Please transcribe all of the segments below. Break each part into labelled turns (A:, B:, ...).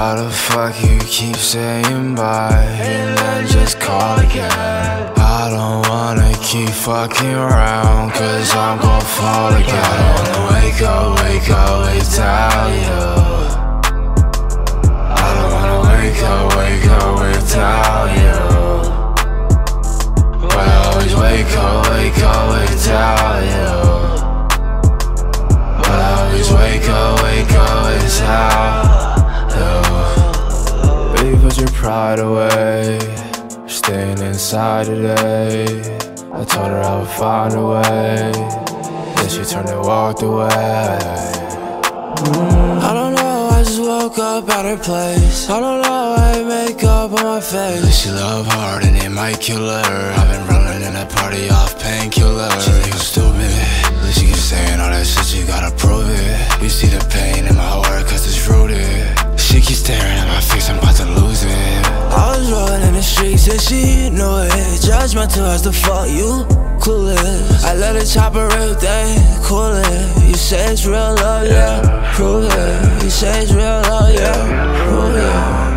A: Why the fuck you keep saying bye and then just call again? I don't wanna keep fucking around, cause I'm gon' fall again. I don't wanna wake up without you. I don't wanna wake up without you. But I always wake up without you. But I always wake up without you. Baby, put your pride away. You're staying inside today. I told her I would find a way, then she turned and walked away. I don't know, I just woke up at her place. I don't know, I make up on my face. She love hard and it might kill her. I've been running in that party off painkillers. She think I'm stupid, she keeps saying all that shit, you gotta prove it. You see the pain in my heart cause it's rooted. She keeps staring at my face, I'm about to lose it. I was rolling in the streets and she knew it. Judgmental as the fuck, you clueless. I let the chopper rip, they cool it. You say it's real love, yeah, prove it. You say it's real love, yeah, prove it.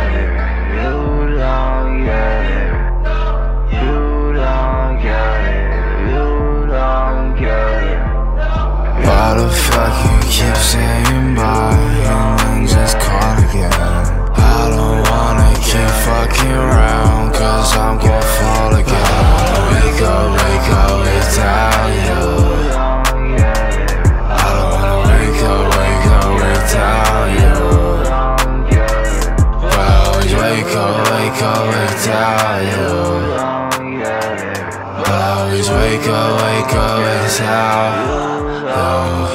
A: Why the fuck you keep saying bye and then just call again? I don't wanna keep fucking around, cause I'm gon' fall again. Wake up without you. I don't wanna wake up without you. But I always wake up without you. But I always wake up without you.